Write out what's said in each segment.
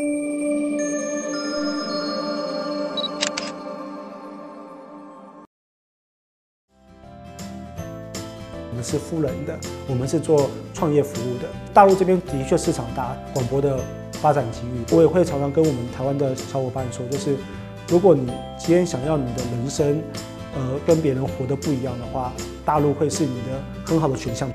我们是扶人的，我们是做创业服务的。大陆这边的确市场大，广博的发展机遇。我也会常常跟我们台湾的小伙伴说，就是如果你今天想要你的人生，跟别人活得不一样的话，大陆会是你的很好的选项。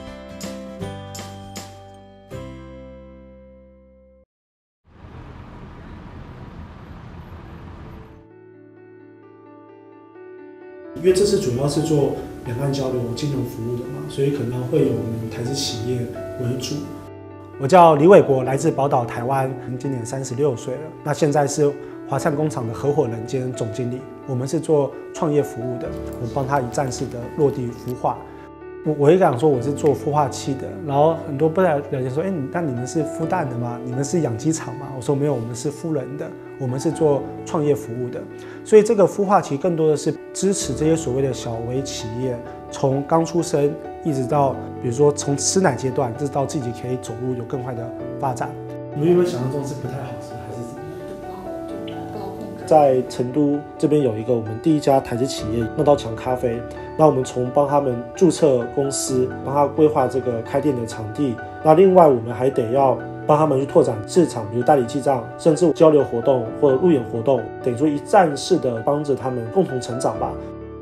因为这次主要是做两岸交流、金融服务的嘛，所以可能会有我们台资企业为主。我叫李伟国，来自宝岛台湾，今年36岁了。那现在是华灿工厂的合伙人兼总经理。我们是做创业服务的，我帮他一站式的落地孵化。我会讲说我是做孵化器的，然后很多不太了解说，那你们是孵蛋的吗？你们是养鸡场吗？我说没有，我们是孵人的，我们是做创业服务的。所以这个孵化期更多的是支持这些所谓的小微企业，从刚出生一直到比如说从吃奶阶段，直到自己可以走路有更快的发展。你们有没有想象中是不太好吃，还是怎么样？在成都这边有一个我们第一家台资企业闹刀强咖啡。那我们从帮他们注册公司，帮他规划这个开店的场地，那另外我们还得要帮他们去拓展市场，比如代理记账，甚至交流活动或者路演活动，等于说一站式的帮着他们共同成长吧。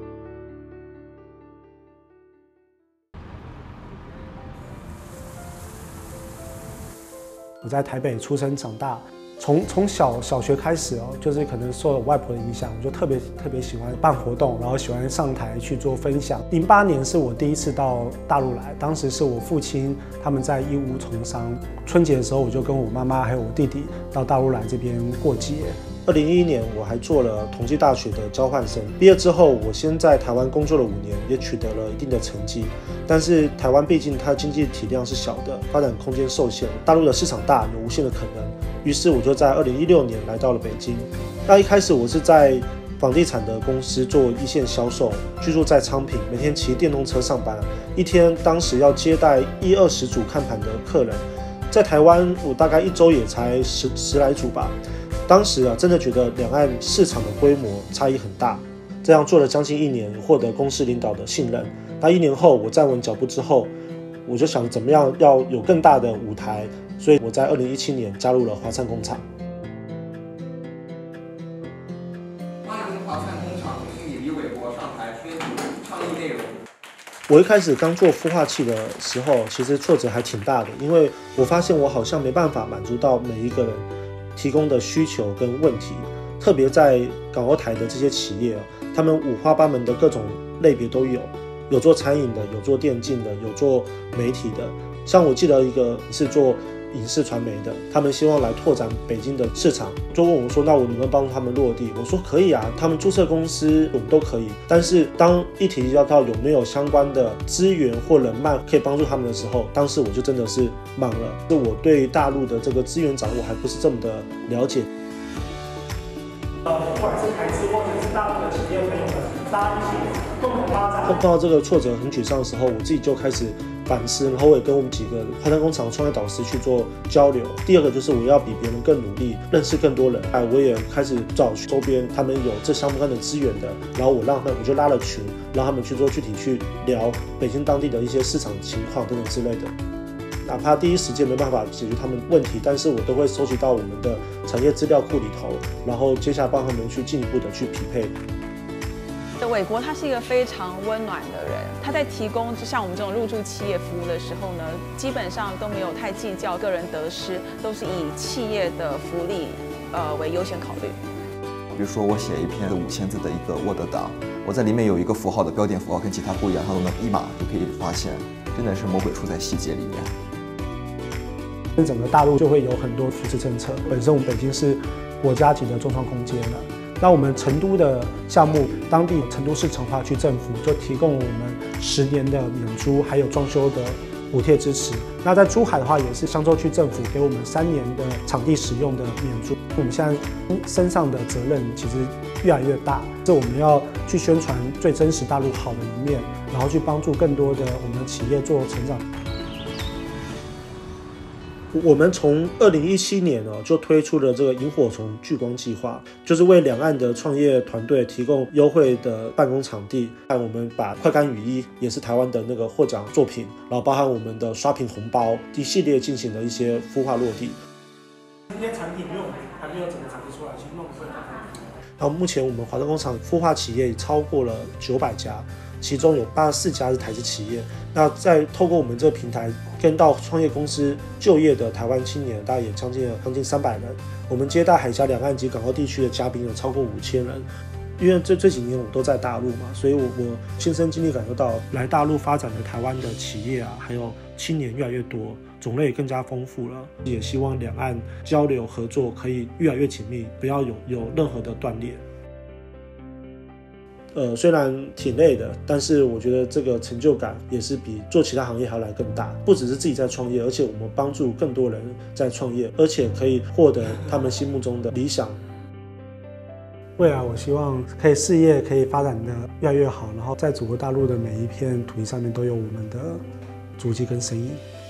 我在台北出生长大。从小学开始就是可能受了我外婆的影响，我就特别喜欢办活动，然后喜欢上台去做分享。08年是我第一次到大陆来，当时是我父亲他们在义乌从商，春节的时候我就跟我妈妈还有我弟弟到大陆来这边过节。2011年我还做了同济大学的交换生，毕业之后我先在台湾工作了5年，也取得了一定的成绩。但是台湾毕竟它经济体量是小的，发展空间受限，大陆的市场大，有无限的可能。于是我就在2016年来到了北京。那一开始我是在房地产的公司做一线销售，居住在昌平，每天骑电动车上班，一天当时要接待20-20组看盘的客人。在台湾我大概1周也才十来组吧。当时真的觉得两岸市场的规模差异很大。这样做了将近1年，获得公司领导的信任。那1年后我站稳脚步之后，我就想怎么样要有更大的舞台，所以我在2017年加入了华灿工厂。 欢迎华灿工厂经理李伟国上台宣读倡议内容。 我一开始刚做孵化器的时候，其实挫折还挺大的，因为我发现我好像没办法满足到每一个人提供的需求跟问题，特别在港澳台的这些企业，他们五花八门的各种类别都有，有做餐饮的，有做电竞的，有做媒体的。像我记得一个是做影视传媒的，他们希望来拓展北京的市场，就问我说，那我能不能帮助他们落地？我说可以啊，他们注册公司我们都可以，但是当一提到有没有相关的资源或人脉可以帮助他们的时候，当时我就真的是懵了，就我对大陆的这个资源掌握还不是这么的了解。不管是台资或者是大陆的企业朋友们，大家一起共同发展。碰到这个挫折很沮丧的时候，我自己就开始反思，然后我也跟我们几个华灿工厂创业导师去做交流。第二个就是我要比别人更努力，认识更多人。我也开始找周边他们有这相关的资源的，然后我就拉了群，让他们去做具体去聊北京当地的一些市场情况等等之类的。哪怕第一时间没办法解决他们问题，但是我都会收集到我们的产业资料库里头，然后接下来帮他们去进一步的去匹配。 伟国他是一个非常温暖的人，他在提供像我们这种入驻企业服务的时候呢，基本上都没有太计较个人得失，都是以企业的福利为优先考虑。 比如说我写一篇5000字的一个 Word 档，我在里面有一个符号的标点符号跟其他不一样，它都能一码就可以发现，真的是魔鬼出在细节里面。 整个大陆就会有很多扶持政策，本身我们北京是国家级的重创空间了。那我们成都的项目，当地成都市成化区政府就提供我们10年的免租，还有装修的补贴支持。那在珠海的话，也是香洲区政府给我们3年的场地使用的免租。我们现在身上的责任其实越来越大，这我们要去宣传最真实大陆好的一面，然后去帮助更多的我们的企业做成长。 我们从2017年就推出了这个萤火虫聚光计划，就是为两岸的创业团队提供优惠的办公场地。我们把快干雨衣也是台湾的那个获奖作品，然后包含我们的刷屏红包一系列进行了一些孵化落地。 这些产品还没有整个产出出来，其实弄不了。 然后目前我们华灯工厂孵化企业超过了900家。其中有84家是台资企业。那在透过我们这个平台跟到创业公司就业的台湾青年，大概也将近300人。我们接待海峡两岸及港澳地区的嘉宾有超过5000人。因为这几年我都在大陆嘛，所以我亲身经历感受到，来大陆发展的台湾的企业啊，还有青年越来越多，种类也更加丰富了。也希望两岸交流合作可以越来越紧密，不要有任何的断裂。虽然挺累的，但是我觉得这个成就感也是比做其他行业还要来更大。不只是自己在创业，而且我们帮助更多人在创业，而且可以获得他们心目中的理想。 未来我希望可以事业可以发展的越来越好，然后在祖国大陆的每一片土地上面都有我们的足迹跟身影。